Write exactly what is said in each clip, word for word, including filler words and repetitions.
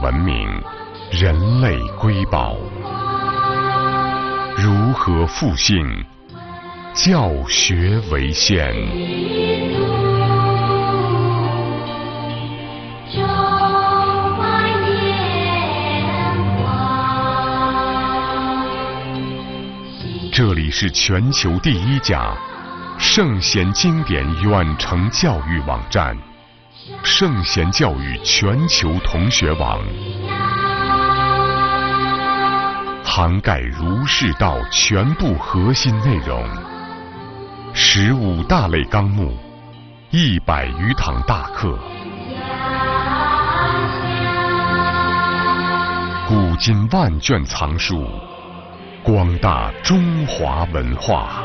文明，人类瑰宝。如何复兴？教学为先。这里是全球第一家圣贤经典远程教育网站——圣贤教育全球同学网，涵盖儒释道全部核心内容，十五大类纲目，一百余堂大课，古今万卷藏书，广大中华文化。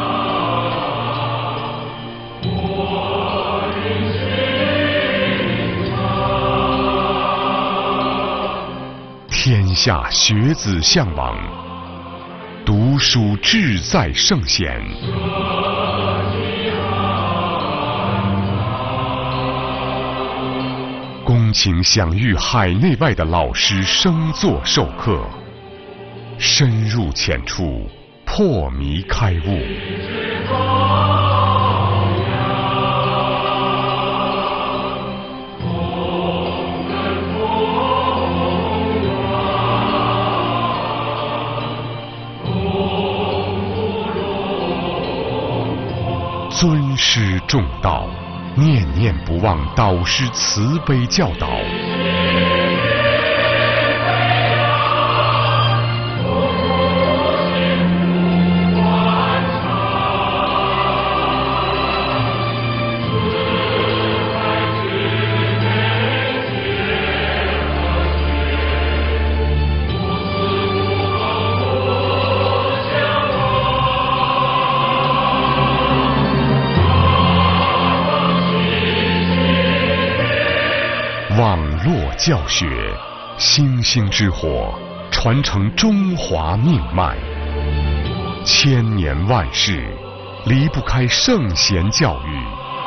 天下学子向往，读书志在圣贤。恭请享誉海内外的老师生座授课，深入浅出，破迷开悟。尊师重道，念念不忘导师慈悲教导。网络教学，星星之火，传承中华命脉。千年万世，离不开圣贤教育。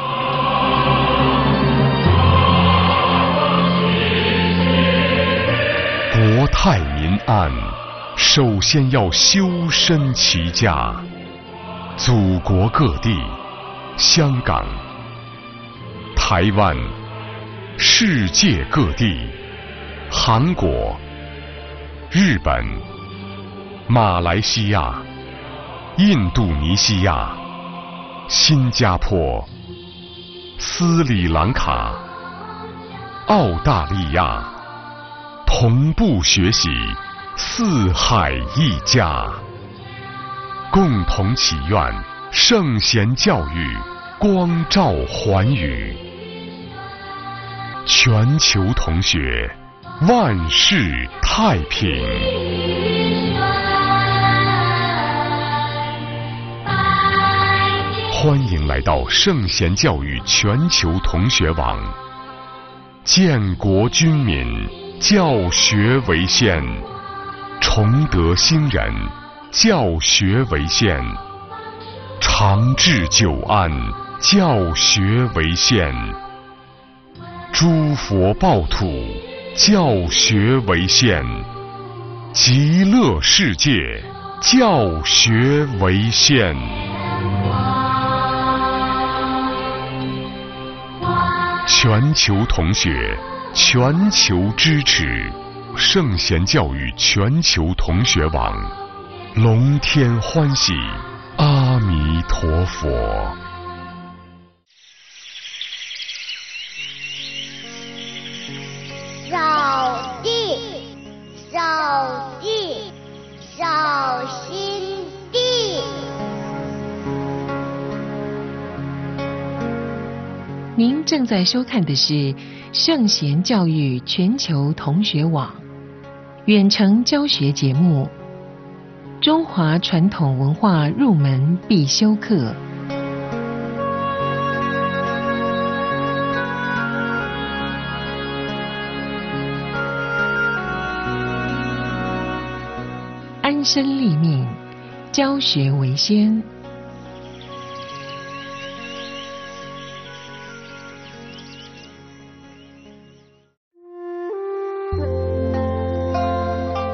国泰民安，首先要修身齐家。祖国各地，香港、台湾、世界各地，韩国、日本、马来西亚、印度尼西亚、新加坡、斯里兰卡、澳大利亚，同步学习四海一家，共同祈愿圣贤教育光照寰宇。全球同学，万事太平。欢迎来到圣贤教育全球同学网。建国军民，教学为先；崇德兴人，教学为先；长治久安，教学为先。诸佛报土，教学为先；极乐世界，教学为先。全球同学，全球支持，圣贤教育全球同学网，龙天欢喜，阿弥陀佛。 扫地，扫地，扫心地。 您正在收看的是圣贤教育全球同学网远程教学节目《中华传统文化入门必修课》。安身立命，教学为先。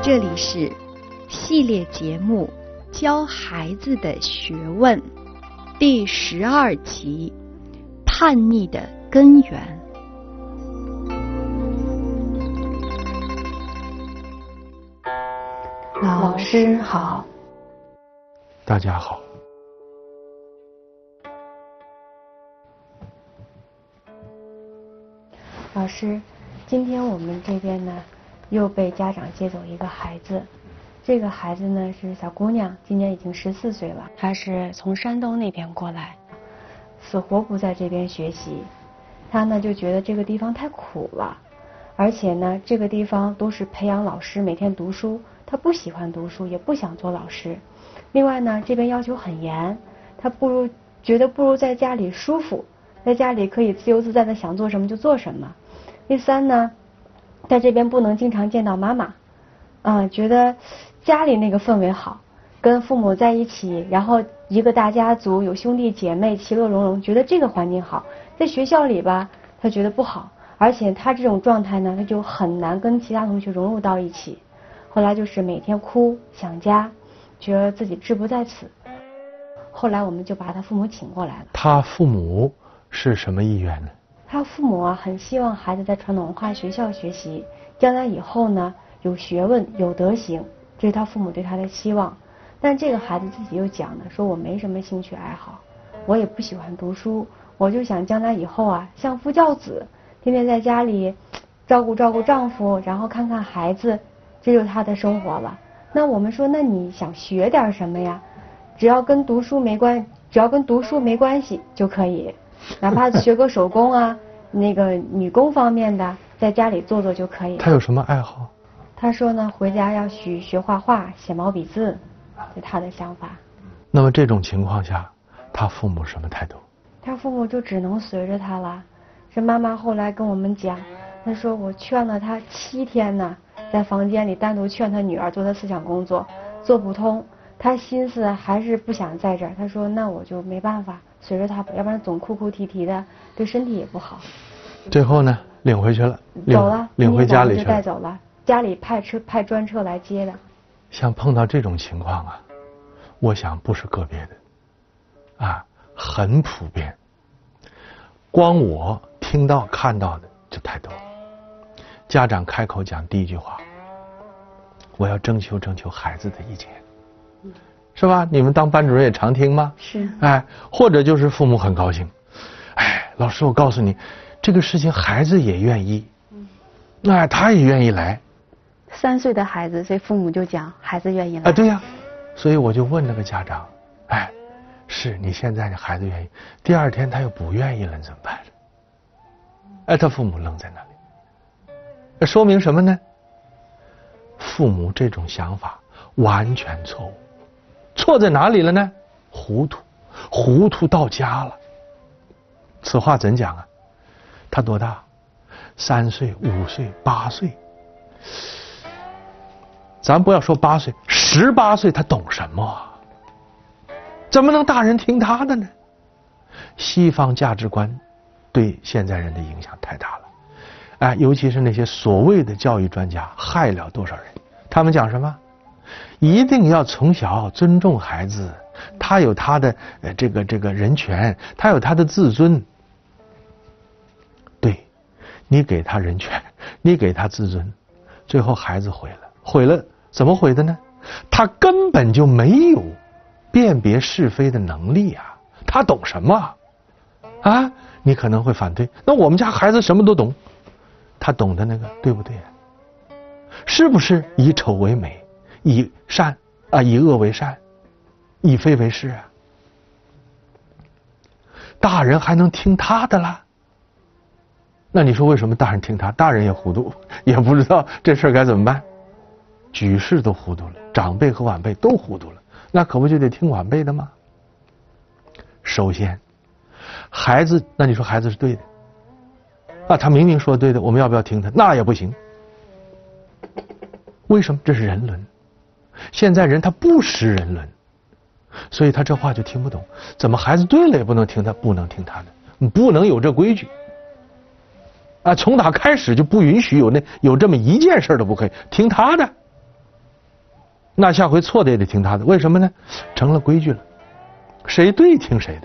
这里是系列节目《教孩子的学问》第十二集《叛逆的根源》。 老师好。 大家好。 老师，今天我们这边呢又被家长接走一个孩子，这个孩子呢是小姑娘，今年已经十四岁了，她是从山东那边过来，死活不在这边学习。她呢就觉得这个地方太苦了，而且呢这个地方都是培养老师每天读书，她不喜欢读书，也不想做老师。另外呢这边要求很严，她不如觉得不如在家里舒服，在家里可以自由自在的想做什么就做什么。第三呢，在这边不能经常见到妈妈，啊、呃，觉得家里那个氛围好，跟父母在一起，然后一个大家族，有兄弟姐妹，其乐融融，觉得这个环境好。在学校里吧，他觉得不好，而且他这种状态呢，他就很难跟其他同学融入到一起。后来就是每天哭，想家，觉得自己志不在此。后来我们就把他父母请过来了。 他父母是什么意愿呢？ 他父母啊，很希望孩子在传统文化学校学习，将来以后呢有学问有德行，这是他父母对他的期望。但这个孩子自己又讲呢，说我没什么兴趣爱好，我也不喜欢读书，我就想将来以后啊相夫教子，天天在家里照顾照顾丈夫，然后看看孩子，这就是他的生活了。那我们说，那你想学点什么呀？只要跟读书没关，只要跟读书没关系就可以。哪怕学个手工啊，那个女工方面的，在家里做做就可以。 他有什么爱好？ 他说呢，回家要学学画画，写毛笔字，这他的想法。 那么这种情况下，他父母什么态度？ 他父母就只能随着他了。这妈妈后来跟我们讲，她说我劝了他七天呢，在房间里单独劝他女儿做他思想工作，做不通，他心思还是不想在这儿。他说那我就没办法。随着他，要不然总哭哭啼啼的，对身体也不好。 最后呢，领回去了， 走了， 领回家里去了， 就带走了。家里派车派专车来接的。 像碰到这种情况啊，我想不是个别的，啊，很普遍。光我听到看到的就太多了。家长开口讲第一句话，我要征求征求孩子的意见。是吧？你们当班主任也常听吗？ 是。 哎，或者就是父母很高兴，哎，老师，我告诉你，这个事情孩子也愿意，嗯，哎，他也愿意来。 三岁的孩子，所以父母就讲孩子愿意来。 啊，对呀、啊，所以我就问那个家长，哎，是你现在的孩子愿意，第二天他又不愿意了，怎么办？哎，他父母愣在那里，那说明什么呢？父母这种想法完全错误。错在哪里了呢？糊涂，糊涂到家了。此话怎讲啊？他多大？三岁、五岁、八岁。咱不要说八岁，十八岁他懂什么啊？怎么能大人听他的呢？西方价值观对现在人的影响太大了，哎，尤其是那些所谓的教育专家，害了多少人？他们讲什么？一定要从小尊重孩子，他有他的呃这个这个人权，他有他的自尊。对，你给他人权，你给他自尊，最后孩子毁了，毁了怎么毁的呢？他根本就没有辨别是非的能力啊，他懂什么啊？你可能会反对，那我们家孩子什么都懂，他懂的那个对不对啊？是不是以丑为美？以善啊，以恶为善，以非为是啊。大人还能听他的啦？那你说为什么大人听他？大人也糊涂，也不知道这事儿该怎么办。举世都糊涂了，长辈和晚辈都糊涂了，那可不就得听晚辈的吗？首先，孩子，那你说孩子是对的啊？他明明说对的，我们要不要听他？那也不行。为什么？这是人伦。现在人他不识人伦，所以他这话就听不懂。怎么孩子对了也不能听他？不能听他的，你不能有这规矩啊！从打开始就不允许有那有这么一件事都不可以听他的。 那下回错的也得听他的，为什么呢？成了规矩了，谁对听谁的。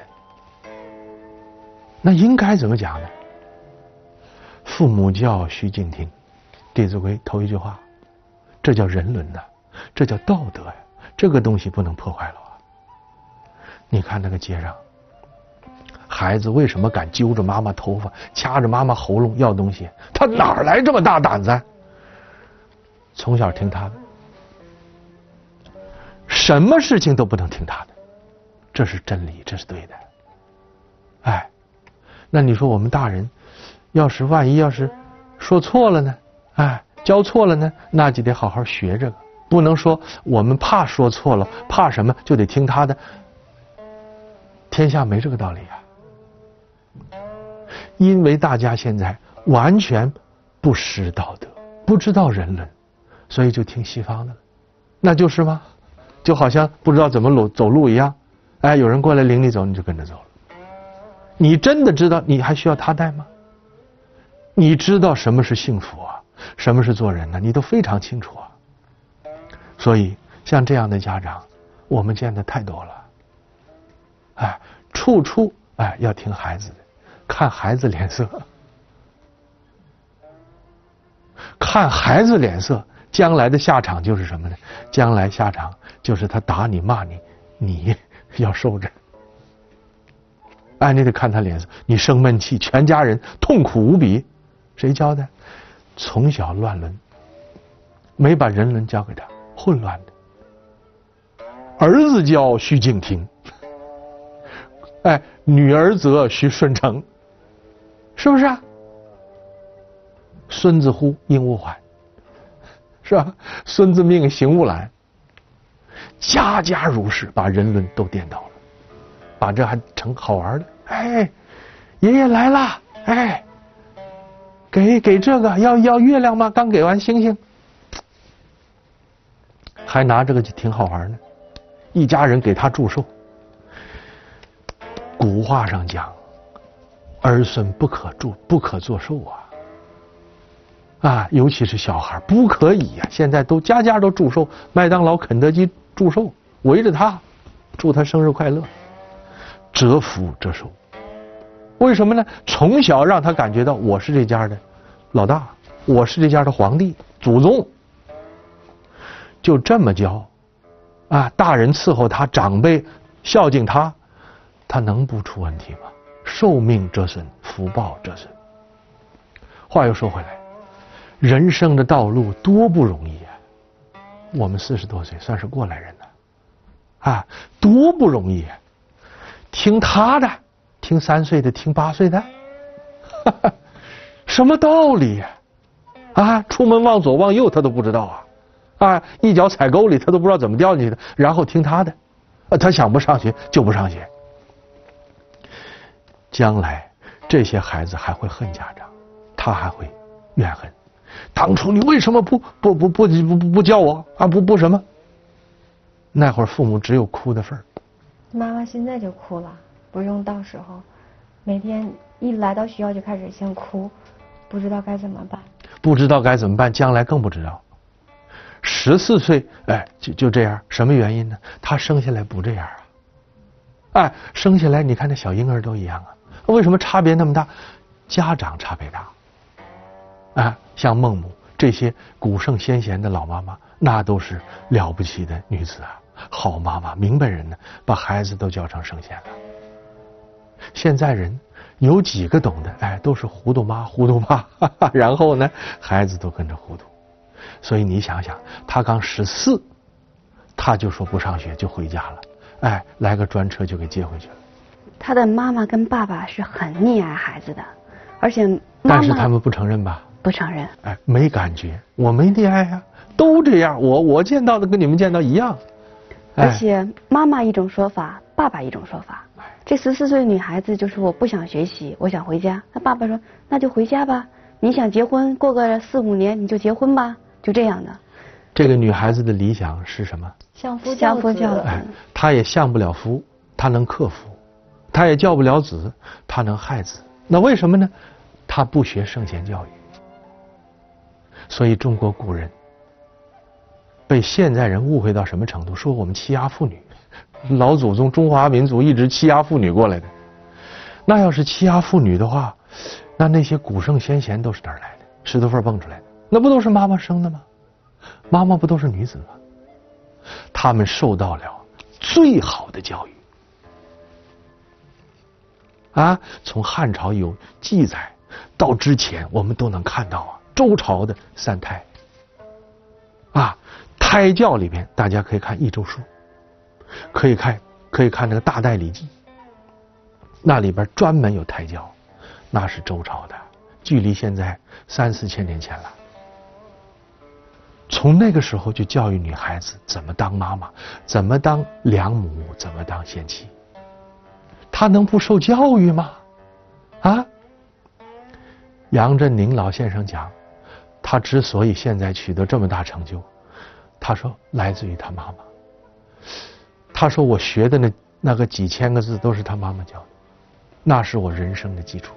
那应该怎么讲呢？父母教，须敬听，《弟子规》头一句话，这叫人伦呐、啊，这叫道德呀、啊，这个东西不能破坏了啊。你看那个街上，孩子为什么敢揪着妈妈头发，掐着妈妈喉咙要东西？他哪来这么大胆子？从小听他的，什么事情都不能听他的，这是真理，这是对的。哎，那你说我们大人，要是万一要是说错了呢？哎，教错了呢，那就得好好学这个，不能说我们怕说错了，怕什么就得听他的。天下没这个道理啊！因为大家现在完全不识道德，不知道人伦，所以就听西方的了。那就是吗？就好像不知道怎么走走路一样。哎，有人过来领你走，你就跟着走了。你真的知道你还需要他带吗？你知道什么是幸福啊？什么是做人呢？你都非常清楚啊。所以像这样的家长，我们见的太多了。哎，处处哎要听孩子的，看孩子脸色，看孩子脸色，将来的下场就是什么呢？将来下场就是他打你骂你，你要受着。哎，你得看他脸色，你生闷气，全家人痛苦无比。谁教的？从小乱伦，没把人伦教给他，混乱的。儿子教须敬听。哎，女儿则须顺承，是不是啊？孙子呼，应勿缓，是吧？孙子命，行勿懒。家家如是，把人伦都颠倒了，把这还成好玩的。哎，爷爷来了，哎，给给这个，要要月亮吗？刚给完星星，还拿这个就挺好玩的，一家人给他祝寿。古话上讲，儿孙不可祝，不可作寿啊！啊，尤其是小孩，不可以呀、啊！现在都家家都祝寿，麦当劳、肯德基祝寿，围着他，祝他生日快乐，折福折寿。为什么呢？从小让他感觉到我是这家的老大，我是这家的皇帝、祖宗，就这么教啊！大人伺候他，长辈孝敬他。他能不出问题吗？寿命折损，福报折损。话又说回来，人生的道路多不容易啊！我们四十多岁算是过来人了，啊，多不容易啊！听他的，听三岁的，听八岁的，哈哈，什么道理呀、啊？啊，出门往左往右他都不知道啊！啊，一脚踩沟里他都不知道怎么掉进去的，然后听他的，啊，他想不上学就不上学。将来这些孩子还会恨家长，他还会怨恨。当初你为什么不不不不不不不教我啊？不不什么？那会儿父母只有哭的份儿。 妈妈现在就哭了，不用到时候，每天一来到学校就开始先哭，不知道该怎么办。 不知道该怎么办，将来更不知道。十四岁，哎，就就这样，什么原因呢？他生下来不这样啊。哎，生下来你看那小婴儿都一样啊。为什么差别那么大？家长差别大。啊，像孟母这些古圣先贤的老妈妈，那都是了不起的女子啊，好妈妈，明白人呢，把孩子都教成圣贤了。现在人有几个懂的？哎，都是糊涂妈，糊涂爸，哈哈，然后呢，孩子都跟着糊涂。所以你想想，他刚十四，他就说不上学就回家了，哎，来个专车就给接回去了。 他的妈妈跟爸爸是很溺爱孩子的，而且妈妈但是他们不承认吧？ 不承认。 哎，没感觉，我没溺爱呀、啊，都这样，我我见到的跟你们见到一样。 而且妈妈一种说法，爸爸一种说法。这十四岁的女孩子就说我不想学习，我想回家。她爸爸说那就回家吧，你想结婚，过个四五年你就结婚吧，就这样的。 这个女孩子的理想是什么？ 相夫相夫教子。 哎，她也相不了夫，她能克服；她也教不了子，她能害子。那为什么呢？她不学圣贤教育。所以中国古人被被现在人误会到什么程度？说我们欺压妇女，老祖宗中华民族一直欺压妇女过来的。那要是欺压妇女的话，那那些古圣先贤都是哪儿来的？石头缝蹦出来的？那不都是妈妈生的吗？妈妈不都是女子吗？他们受到了最好的教育啊！从汉朝有记载到之前，我们都能看到啊，周朝的三胎啊，胎教里边大家可以看《易周书》，可以看可以看那个《大代礼记》，那里边专门有胎教，那是周朝的，距离现在三四千年前了。从那个时候就教育女孩子怎么当妈妈，怎么当良母，怎么当贤妻。她能不受教育吗？啊？杨振宁老先生讲，他之所以现在取得这么大成就，他说来自于他妈妈。他说我学的那那个几千个字都是他妈妈教的，那是我人生的基础。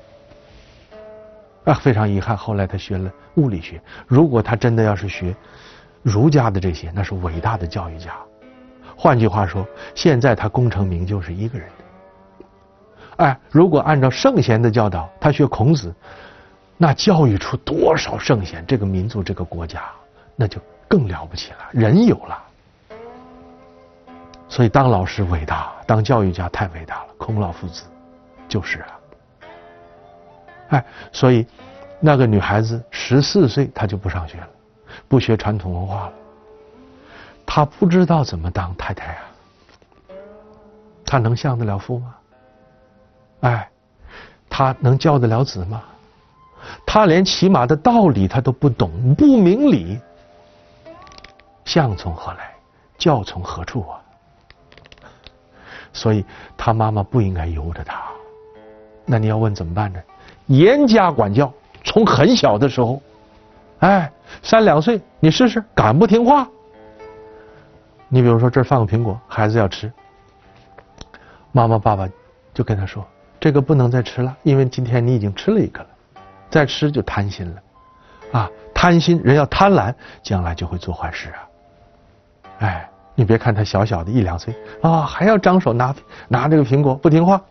啊，非常遗憾，后来他学了物理学。如果他真的要是学儒家的这些，那是伟大的教育家。换句话说，现在他功成名就是一个人的。哎，如果按照圣贤的教导，他学孔子，那教育出多少圣贤，这个民族这个国家那就更了不起了，人有了。所以当老师伟大，当教育家太伟大了，孔老夫子就是啊。哎，所以那个女孩子十四岁，她就不上学了，不学传统文化了。她不知道怎么当太太啊，她能相得了夫吗？哎，她能教得了子吗？她连起码的道理她都不懂，不明理，相从何来？教从何处啊？所以她妈妈不应该由着她。那你要问怎么办呢？严加管教，从很小的时候，哎，三两岁，你试试，敢不听话？你比如说这儿放个苹果，孩子要吃，妈妈爸爸就跟他说，这个不能再吃了，因为今天你已经吃了一个了，再吃就贪心了，啊，贪心，人要贪婪，将来就会做坏事啊。哎，你别看他小小的一两岁啊，还要张手拿拿这个苹果，不听话。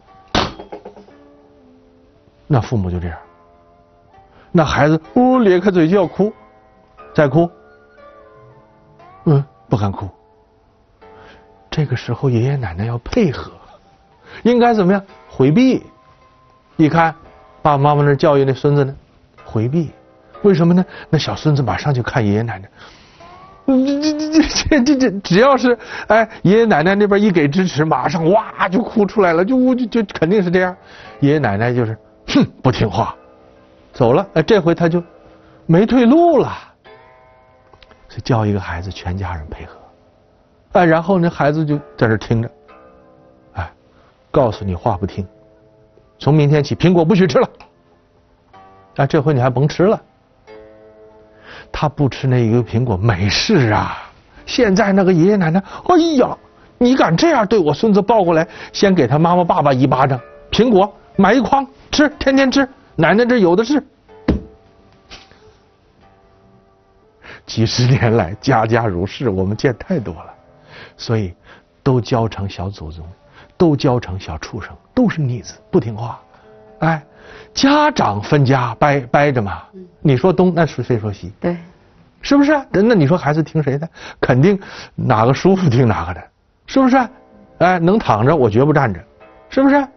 那父母就这样，那孩子呜咧开嘴就要哭，再哭，嗯，不敢哭。这个时候爷爷奶奶要配合，应该怎么样？回避。一看爸爸妈妈那教育那孙子呢，回避。为什么呢？那小孙子马上就看爷爷奶奶，这这这这这只要是哎爷爷奶奶那边一给支持，马上哇就哭出来了，就就就肯定是这样。爷爷奶奶就是。哼，不听话，走了。哎，这回他就没退路了。所以教一个孩子，全家人配合。哎，然后呢，孩子就在这听着。哎，告诉你话不听，从明天起苹果不许吃了。哎，这回你还甭吃了。他不吃那一个苹果没事啊。现在那个爷爷奶奶，哎呀，你敢这样对我孙子抱过来，先给他妈妈爸爸一巴掌，苹果买一筐。吃，天天吃，奶奶这有的是。几十年来，家家如是，我们见太多了，所以都教成小祖宗，都教成小畜生，都是逆子，不听话。哎，家长分家掰掰着嘛，你说东，那是谁说西？ 对， 是不是？那你说孩子听谁的？肯定哪个舒服听哪个的，是不是？哎，能躺着我绝不站着，是不是？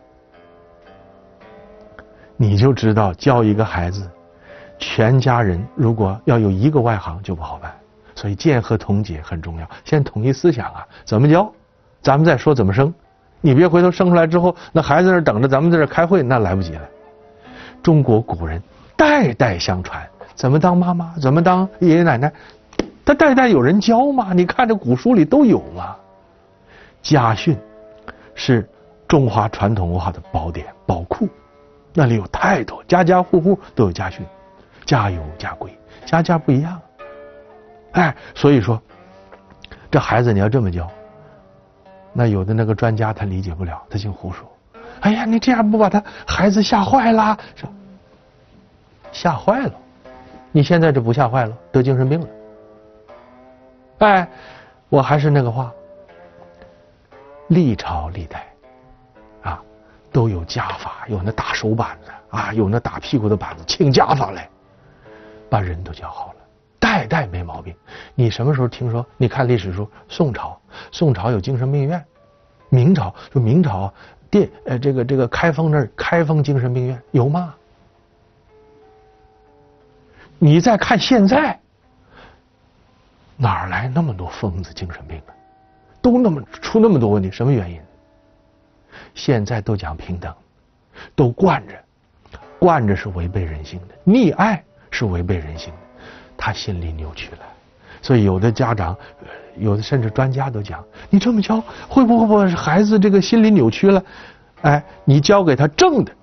你就知道教一个孩子，全家人如果要有一个外行就不好办，所以建和同解很重要。先统一思想啊，怎么教，咱们再说怎么生。你别回头生出来之后，那孩子在那等着，咱们在这开会，那来不及了。中国古人代代相传，怎么当妈妈，怎么当爷爷奶奶，他代代有人教嘛。你看这古书里都有嘛。家训是中华传统文化的宝典宝库。那里有太多，家家户户都有家训，家有家规，家家不一样。哎，所以说，这孩子你要这么教，那有的那个专家他理解不了，他净胡说。哎呀，你这样不把他孩子吓坏了？吓坏了？你现在这不吓坏了，得精神病了。 哎，我还是那个话，历朝历代啊都有家法，有那打手板子啊，有那打屁股的板子，请家法来，把人都教好了，代代没毛病。你什么时候听说？你看历史书，宋朝，宋朝有精神病院，明朝就明朝电呃这个这个开封那儿开封精神病院有吗？你再看现在，哪儿来那么多疯子精神病啊？都那么出那么多问题，什么原因？现在都讲平等，都惯着，惯着是违背人性的，溺爱是违背人性的，他心理扭曲了。所以有的家长，有的甚至专家都讲，你这么教会不会把孩子这个心理扭曲了？哎，你教给他正的，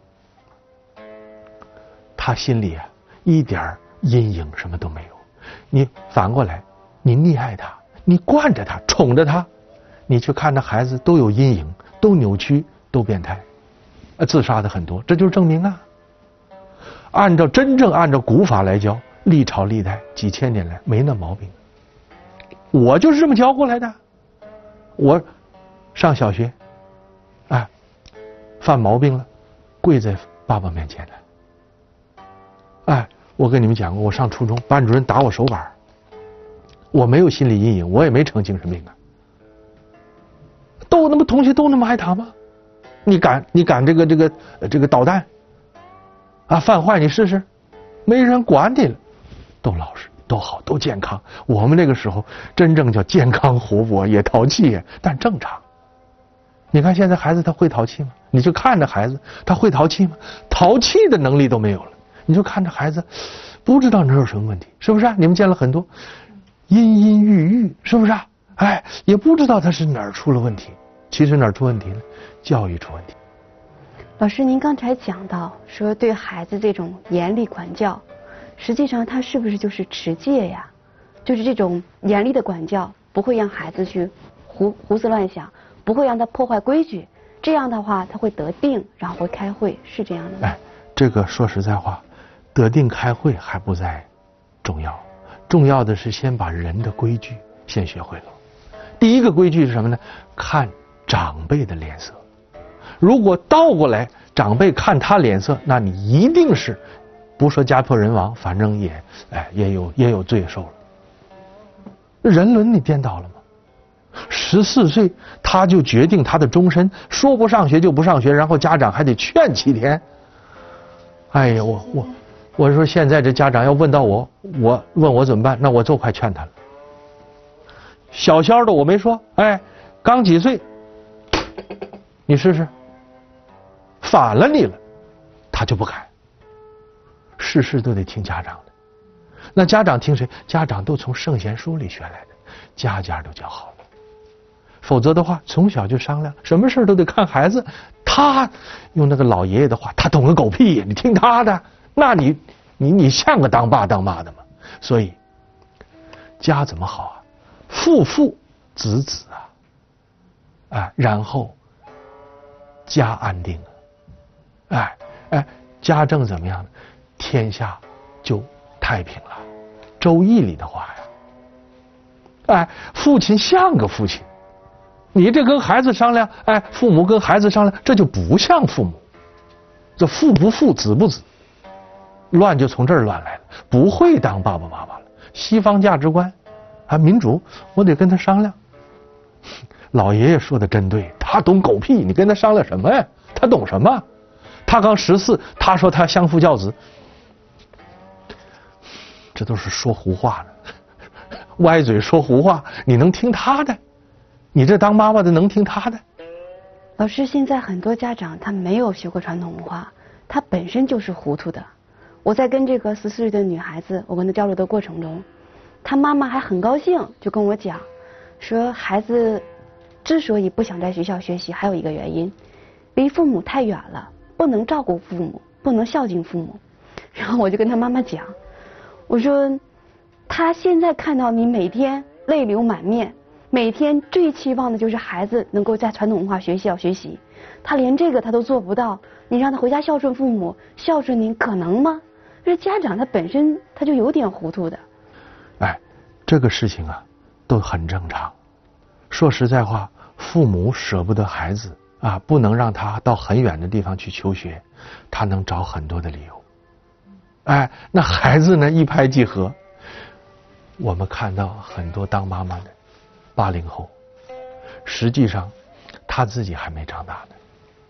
他心里啊一点阴影什么都没有。你反过来，你溺爱他，你惯着他，宠着他，你去看那孩子都有阴影，都扭曲，都变态，呃，自杀的很多，这就是证明啊。按照真正按照古法来教，历朝历代几千年来没那毛病。我就是这么教过来的。我上小学，哎，犯毛病了，跪在爸爸面前来。哎，我跟你们讲过，我上初中，班主任打我手板，我没有心理阴影，我也没成精神病啊。都那么同学都那么爱打吗？你敢你敢这个这个这个捣蛋啊，犯坏你试试，没人管你了，都老实都好都健康。我们那个时候真正叫健康活泼，也淘气，但正常。你看现在孩子他会淘气吗？你就看着孩子他会淘气吗？淘气的能力都没有了。你就看着孩子不知道哪有什么问题，是不是啊？你们见了很多阴阴郁郁，是不是啊？哎，也不知道他是哪儿出了问题。其实哪儿出问题呢？教育出问题。 老师，您刚才讲到说对孩子这种严厉管教，实际上他是不是就是持戒呀？就是这种严厉的管教不会让孩子去胡胡思乱想，不会让他破坏规矩，这样的话他会得定，然后会开会，是这样的吗？ 哎，这个说实在话，得定开会还不在重要，重要的是先把人的规矩先学会了。第一个规矩是什么呢？看长辈的脸色。如果倒过来，长辈看他脸色，那你一定是不说家破人亡，反正也哎也有也有罪受了。人伦你颠倒了吗？十四岁他就决定他的终身，说不上学就不上学，然后家长还得劝七天。哎呀，我我我说现在这家长要问到我，我问我怎么办，那我就快劝他了。小小的我没说，哎，刚几岁，你试试，反了你了，他就不敢。事事都得听家长的，那家长听谁？家长都从圣贤书里学来的，家家都教好了。否则的话，从小就商量，什么事都得看孩子。他用那个老爷爷的话，他懂个狗屁呀！你听他的，那你你你像个当爸当妈的吗？所以家怎么好啊？父父子子啊，哎，然后家安定啊，哎哎，家政怎么样呢？天下就太平了。周易里的话呀，哎，父亲像个父亲。你这跟孩子商量，哎，父母跟孩子商量，这就不像父母。这父不父，子不子，乱就从这儿乱来了，不会当爸爸妈妈了。西方价值观啊，民主，我得跟他商量。老爷爷说的真对，他懂狗屁，你跟他商量什么呀？他懂什么？他刚十四，他说他相夫教子，这都是说胡话呢，歪嘴说胡话，你能听他的？你这当妈妈的能听他的？ 老师，现在很多家长他没有学过传统文化，他本身就是糊涂的。我在跟这个十四岁的女孩子，我跟她交流的过程中，她妈妈还很高兴，就跟我讲，说孩子之所以不想在学校学习，还有一个原因，离父母太远了，不能照顾父母，不能孝敬父母。然后我就跟她妈妈讲，我说，她现在看到你每天泪流满面，每天最期望的就是孩子能够在传统文化学校学习，他连这个他都做不到，你让他回家孝顺父母，孝顺您可能吗？这家长他本身他就有点糊涂的。 哎，这个事情啊， 都很正常。说实在话，父母舍不得孩子啊，不能让他到很远的地方去求学，他能找很多的理由。哎，那孩子呢一拍即合。我们看到很多当妈妈的八零后，实际上他自己还没长大呢。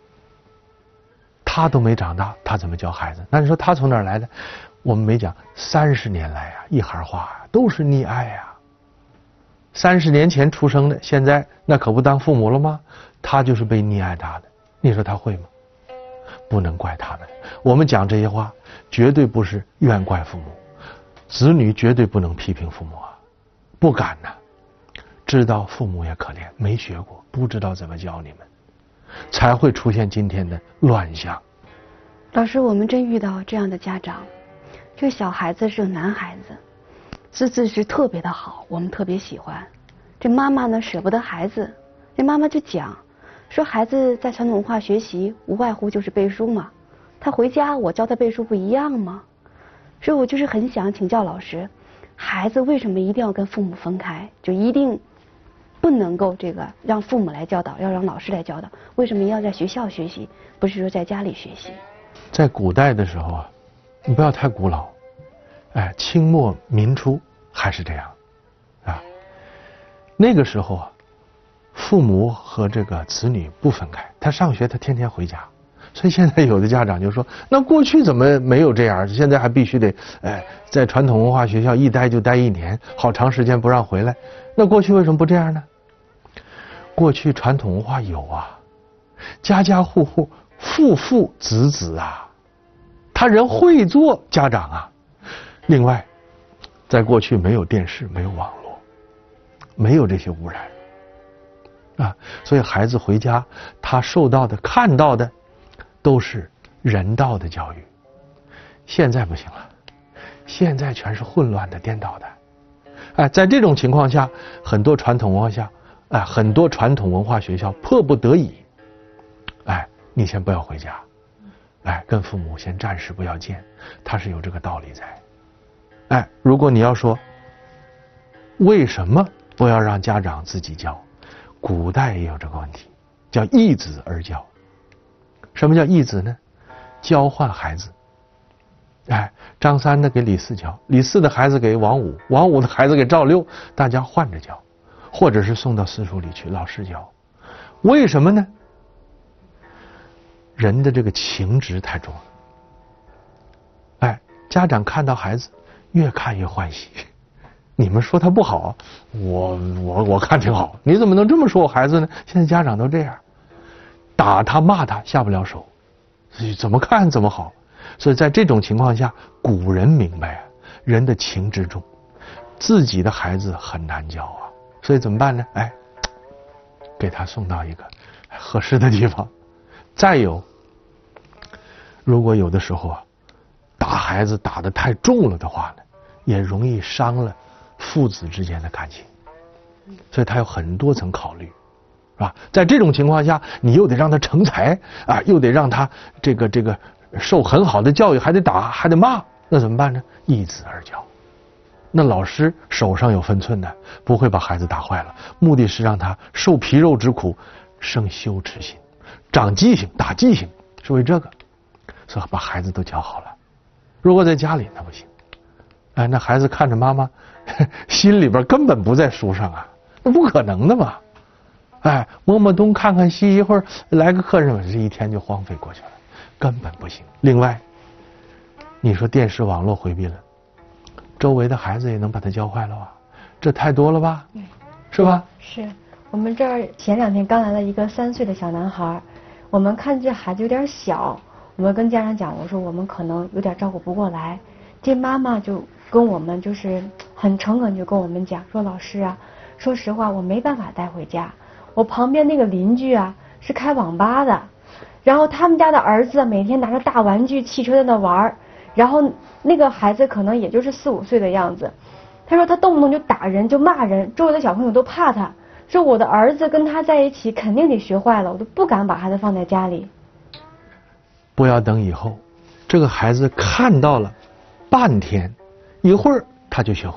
他都没长大，他怎么教孩子？那你说他从哪儿来的？我们没讲，三十年来啊，一行话啊，都是溺爱啊。三十年前出生的，现在那可不当父母了吗？他就是被溺爱大的，你说他会吗？不能怪他们。我们讲这些话，绝对不是怨怪父母，子女绝对不能批评父母啊，不敢呐、啊。知道父母也可怜，没学过，不知道怎么教你们。才会出现今天的乱象。 老师，我们真遇到这样的家长，这个小孩子是个男孩子，资质是特别的好，我们特别喜欢。这妈妈呢舍不得孩子，这妈妈就讲说，孩子在传统文化学习无外乎就是背书嘛，他回家我教他背书不一样吗？所以我就是很想请教老师，孩子为什么一定要跟父母分开，就一定不能够这个让父母来教导，要让老师来教导？为什么要在学校学习，不是说在家里学习？ 在古代的时候啊，你不要太古老，哎，清末民初还是这样，啊，那个时候啊，父母和这个子女不分开，他上学他天天回家，所以现在有的家长就说，那过去怎么没有这样？现在还必须得哎，在传统文化学校一待就待一年，好长时间不让回来。那过去为什么不这样呢？过去传统文化有啊，家家户户父父子子啊，他人会做家长啊。另外，在过去没有电视，没有网络，没有这些污染啊，所以孩子回家他受到的、看到的都是人道的教育。现在不行了，现在全是混乱的、颠倒的。哎，在这种情况下，很多传统文化下，哎，很多传统文化学校迫不得已，哎，你先不要回家，哎，跟父母先暂时不要见，他是有这个道理在。哎，如果你要说为什么不要让家长自己教，古代也有这个问题，叫易子而教。什么叫易子呢？交换孩子。哎，张三的给李四教，李四的孩子给王五，王五的孩子给赵六，大家换着教，或者是送到私塾里去，老师教。为什么呢？人的这个情执太重了。哎，家长看到孩子越看越欢喜，你们说他不好，我我我看挺好，你怎么能这么说我孩子呢？现在家长都这样，打他骂他下不了手，怎么看怎么好。所以在这种情况下，古人明白啊，人的情之重，自己的孩子很难教啊，所以怎么办呢？哎，给他送到一个合适的地方。再有，如果有的时候啊，打孩子打得太重了的话呢，也容易伤了父子之间的感情，所以他有很多层考虑，是吧？在这种情况下，你又得让他成才啊，又得让他这个这个受很好的教育，还得打，还得骂，那怎么办呢？易子而教。那老师手上有分寸的，不会把孩子打坏了，目的是让他受皮肉之苦，生羞耻心，长记性，打记性，是为这个，所以把孩子都教好了。如果在家里那不行，哎，那孩子看着妈妈，心里边根本不在书上啊，那不可能的嘛。哎，摸摸东看看西，一会儿来个客人，这一天就荒废过去了，根本不行。另外，你说电视网络回避了，周围的孩子也能把他教坏了吧？这太多了吧？ 对， 是吧？ 是我们这儿前两天刚来了一个三岁的小男孩，我们看这孩子有点小，我们跟家长讲，我说我们可能有点照顾不过来。这妈妈就跟我们就是很诚恳，就跟我们讲说，老师啊，说实话我没办法带回家，我旁边那个邻居啊是开网吧的，然后他们家的儿子每天拿着大玩具汽车在那玩，然后那个孩子可能也就是四五岁的样子，他说他动不动就打人就骂人，周围的小朋友都怕他，说我的儿子跟他在一起肯定得学坏了，我都不敢把孩子放在家里。 不要等以后这个孩子看到了半天，一会儿他就学会了。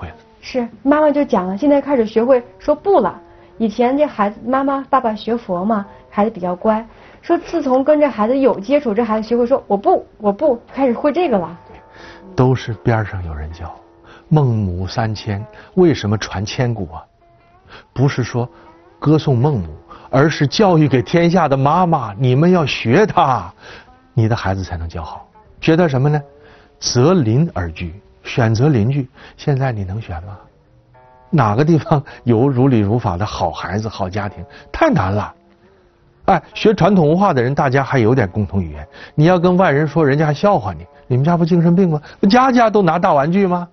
是妈妈就讲了，现在开始学会说不了。以前这孩子妈妈爸爸学佛嘛，孩子比较乖。说自从跟这孩子有接触，这孩子学会说我不我不，开始会这个了。 都是边上有人教。孟母三迁为什么传千古啊？不是说歌颂孟母，而是教育给天下的妈妈，你们要学她，你的孩子才能教好。学他什么呢？择邻而居，选择邻居。现在你能选吗？哪个地方有如理如法的好孩子、好家庭？太难了。哎，学传统文化的人，大家还有点共同语言。你要跟外人说，人家还笑话你。你们家不精神病吗？不家家都拿大玩具吗？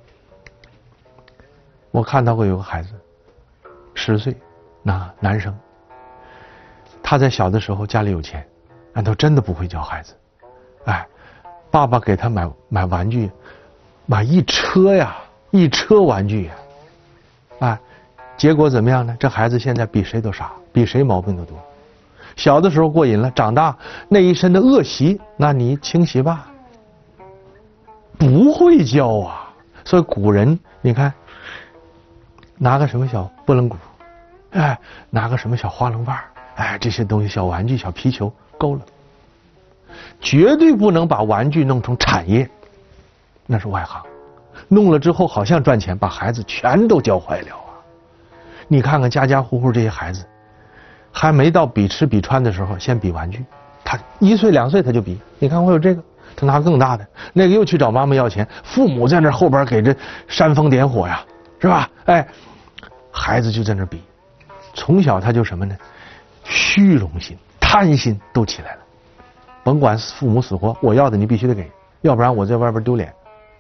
我看到过有个孩子，十岁，那男生，他在小的时候家里有钱，但他真的不会教孩子。哎，爸爸给他买买玩具，买一车呀，一车玩具呀。哎，结果怎么样呢？这孩子现在比谁都傻，比谁毛病都多。小的时候过瘾了，长大那一身的恶习，那你清洗吧。不会教啊，所以古人你看，拿个什么小拨浪鼓，哎，拿个什么小花棱把，哎，这些东西小玩具、小皮球够了，绝对不能把玩具弄成产业，那是外行。弄了之后好像赚钱，把孩子全都教坏了啊！你看看家家户户这些孩子，还没到比吃比穿的时候，先比玩具。他一岁两岁他就比，你看我有这个，他拿更大的，那个又去找妈妈要钱，父母在那后边给这煽风点火呀，是吧？哎，孩子就在那比，从小他就什么呢？虚荣心、贪心都起来了。甭管父母死活，我要的你必须得给，要不然我在外边丢脸。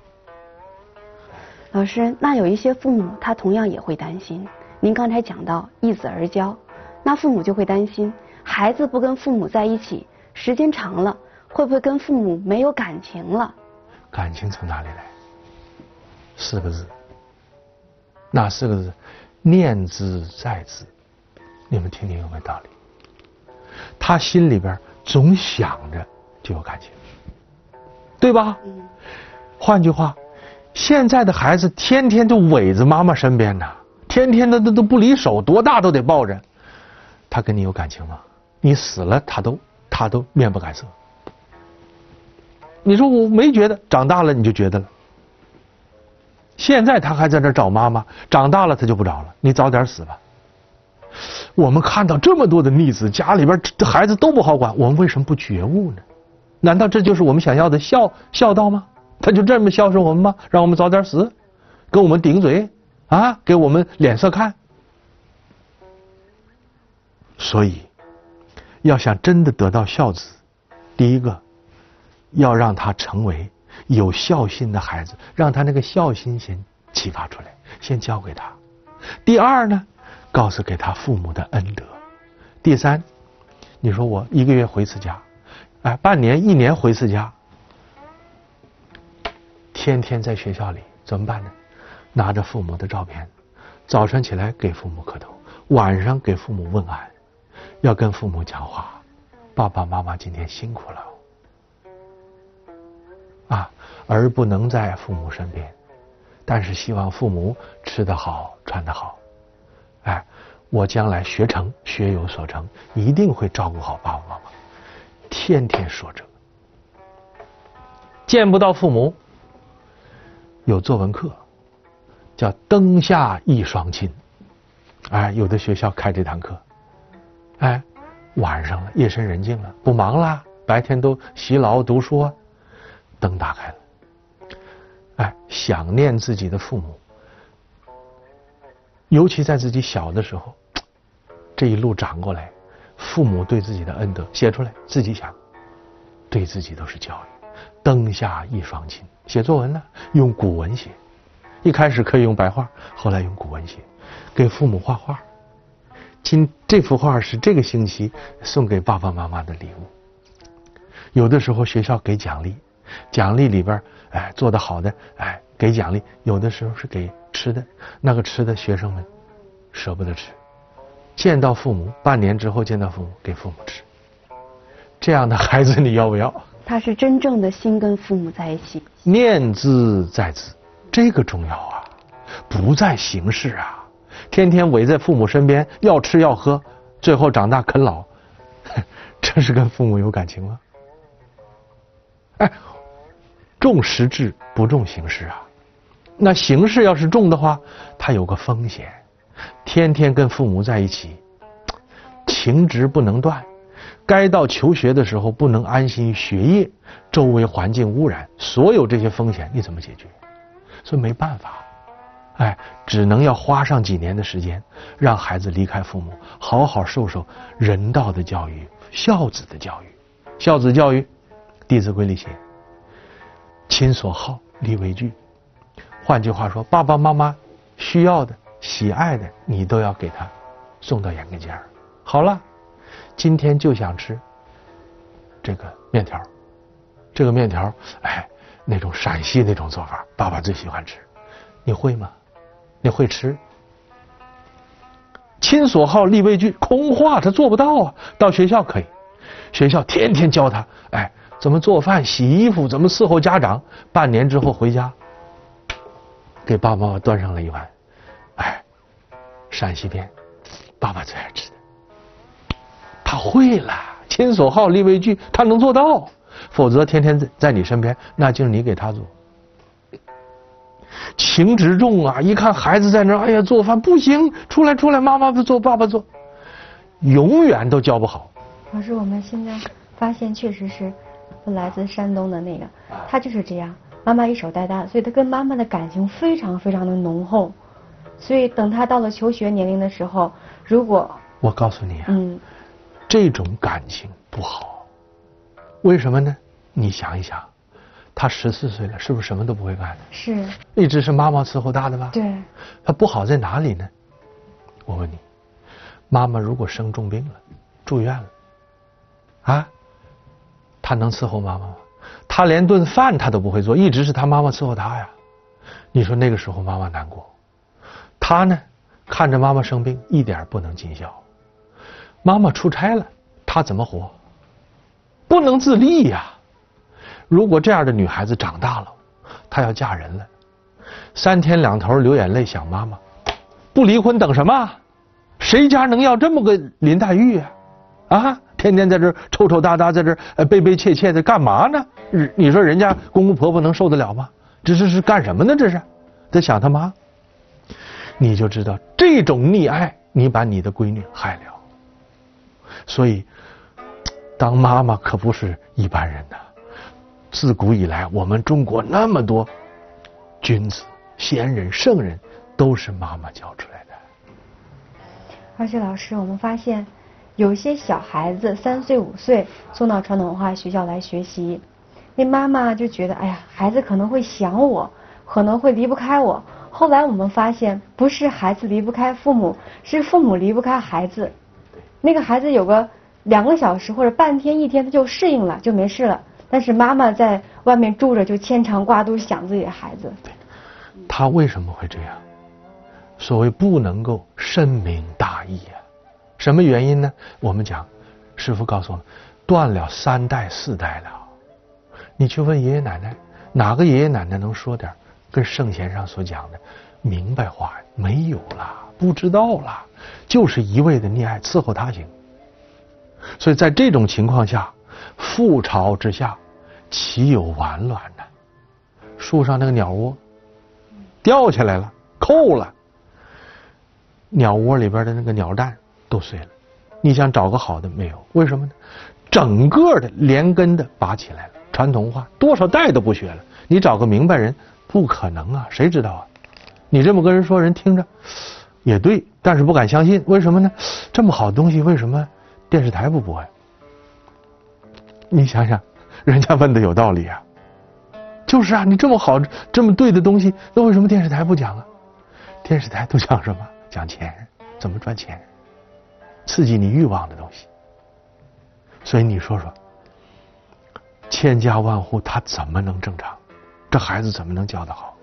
老师，那有一些父母他同样也会担心。您刚才讲到易子而教，那父母就会担心，孩子不跟父母在一起，时间长了，会不会跟父母没有感情了？ 感情从哪里来？四个字。哪四个字？念兹在兹。你们听听有没有道理？他心里边总想着就有感情，对吧？嗯。换句话，现在的孩子天天就围着妈妈身边呢，天天的都都不离手，多大都得抱着。他跟你有感情吗？你死了，他都他都面不改色。你说我没觉得，长大了你就觉得了。现在他还在那找妈妈，长大了他就不找了。你早点死吧。我们看到这么多的逆子，家里边孩子都不好管，我们为什么不觉悟呢？难道这就是我们想要的孝孝道吗？他就这么孝顺我们吗？让我们早点死，跟我们顶嘴啊，给我们脸色看。所以要想真的得到孝子，第一个要让他成为有孝心的孩子，让他那个孝心先启发出来，先教给他。第二呢，告诉给他父母的恩德。第三，你说我一个月回次家，哎，半年一年回次家，天天在学校里怎么办呢？拿着父母的照片，早晨起来给父母磕头，晚上给父母问安，要跟父母讲话，爸爸妈妈今天辛苦了啊，而不能在父母身边，但是希望父母吃得好，穿得好。哎，我将来学成，学有所成，一定会照顾好爸爸妈妈。天天说这个，见不到父母，有作文课，叫灯下一双亲。哎，有的学校开这堂课，哎，晚上了，夜深人静了，不忙了，白天都洗脑读书啊，灯打开了，哎，想念自己的父母。尤其在自己小的时候，这一路长过来，父母对自己的恩德写出来，自己想，对自己都是教育。灯下一双亲，写作文呢，用古文写，一开始可以用白话，后来用古文写，给父母画画。今这幅画是这个星期送给爸爸妈妈的礼物。有的时候学校给奖励，奖励里边哎做得好的哎给奖励，有的时候是给吃的，那个吃的学生们舍不得吃，见到父母半年之后见到父母给父母吃，这样的孩子你要不要？ 他是真正的心跟父母在一起， 念兹在兹，这个重要啊。 不在形式啊，天天围在父母身边，要吃要喝，最后长大啃老，这是跟父母有感情吗？哎，重实质不重形式啊。那形式要是重的话，它有个风险，天天跟父母在一起，情执不能断，该到求学的时候不能安心学业，周围环境污染，所有这些风险你怎么解决？所以没办法，哎，只能要花上几年的时间，让孩子离开父母，好好受受人道的教育，孝子的教育。孝子教育，《弟子规》里写：亲所好，力为具。换句话说，爸爸妈妈需要的、喜爱的，你都要给他送到眼跟前儿。好了，今天就想吃这个面条，这个面条，哎，那种陕西那种做法，爸爸最喜欢吃，你会吗？你会吃？亲所好，力为具，空话他做不到啊。到学校可以，学校天天教他，哎，怎么做饭、洗衣服，怎么伺候家长。半年之后回家，给爸爸妈妈端上了一碗，哎，陕西面，爸爸最爱吃的。他会了，亲所好，力为具，他能做到。否则天天在在你身边，那就是你给他做。情执重啊！一看孩子在那儿，哎呀，做饭不行，出来出来，妈妈不做，爸爸做，永远都教不好。 老师，我们现在发现确实是来自山东的那个，他就是这样，妈妈一手带大，所以他跟妈妈的感情非常非常的浓厚。所以等他到了求学年龄的时候，如果我告诉你啊， 嗯， 这种感情不好，为什么呢？你想一想，他十四岁了，是不是什么都不会干的？ 是， 一直是妈妈伺候大的吧？ 对。 他不好在哪里呢？我问你，妈妈如果生重病了，住院了，啊，他能伺候妈妈吗？他连顿饭他都不会做，一直是他妈妈伺候他呀。你说那个时候妈妈难过，他呢，看着妈妈生病，一点不能尽孝。妈妈出差了，他怎么活？不能自立呀。如果这样的女孩子长大了，她要嫁人了，三天两头流眼泪想妈妈，不离婚等什么？谁家能要这么个林黛玉啊？啊，天天在这抽抽搭搭，在这呃悲悲切切的干嘛呢？你说人家公公婆婆能受得了吗？这是是干什么呢？这是得想他妈。你就知道这种溺爱，你把你的闺女害了。所以当妈妈可不是一般人呐。自古以来，我们中国那么多君子、贤人、圣人，都是妈妈教出来的。 而且老师，我们发现有些小孩子三岁五岁送到传统文化学校来学习，那妈妈就觉得，哎呀，孩子可能会想我，可能会离不开我。后来我们发现，不是孩子离不开父母，是父母离不开孩子。那个孩子有个两个小时或者半天一天，他就适应了，就没事了。但是妈妈在外面住着，就牵肠挂肚想自己的孩子。 他为什么会这样？所谓不能够深明大义啊。什么原因呢？我们讲，师父告诉我们，断了三代四代了。你去问爷爷奶奶，哪个爷爷奶奶能说点跟圣贤上所讲的明白话？没有啦，不知道啦，就是一味的溺爱伺候他行。所以在这种情况下，覆巢之下，岂有完卵呢？树上那个鸟窝掉下来了，扣了，鸟窝里边的那个鸟蛋都碎了。你想找个好的没有？为什么呢？整个的连根的拔起来了。传统文化多少代都不学了，你找个明白人不可能啊，谁知道啊？你这么跟人说，人听着也对，但是不敢相信。为什么呢？这么好的东西，为什么电视台不播呀？你想想，人家问的有道理啊。就是啊，你这么好这么对的东西，那为什么电视台不讲啊？电视台都讲什么？讲钱，怎么赚钱，刺激你欲望的东西。所以你说说，千家万户他怎么能正常？这孩子怎么能教得好？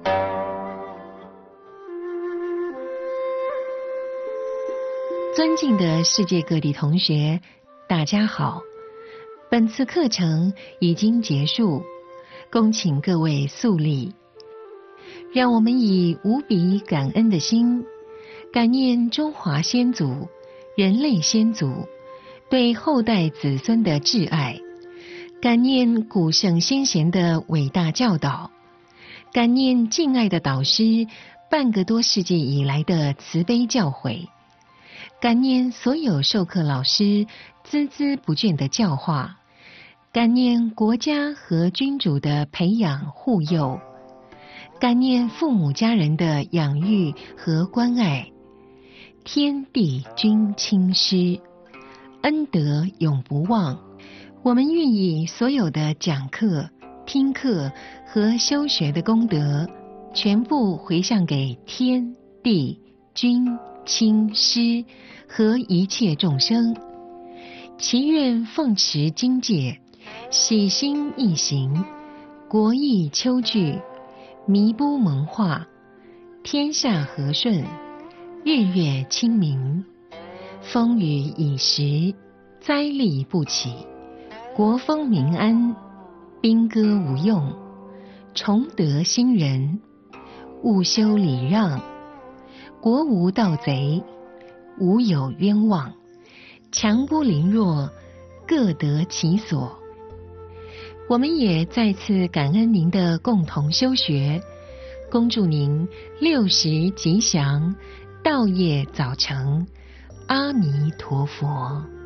尊敬的世界各地同学，大家好。本次课程已经结束，恭请各位肃立。 让我们以无比感恩的心，感念中华先祖、人类先祖对后代子孙的挚爱，感念古圣先贤的伟大教导，感念敬爱的导师半个多世纪以来的慈悲教诲，感念所有授课老师孜孜不倦的教化，感念国家和君主的培养护佑，感念父母家人的养育和关爱。天地君亲师，恩德永不忘。我们愿意所有的讲课、听课和修学的功德，全部回向给天地君亲师和一切众生，祈愿奉持经戒，喜心易行，国义秋具，弥不蒙化，天下和顺，日月清明，风雨已时，灾厉不起，国风民安，兵戈无用，崇德兴仁，务修礼让，国无盗贼，无有冤枉，强不凌弱，各得其所。我们也再次感恩您的共同修学，恭祝您六十吉祥，道业早成，阿弥陀佛。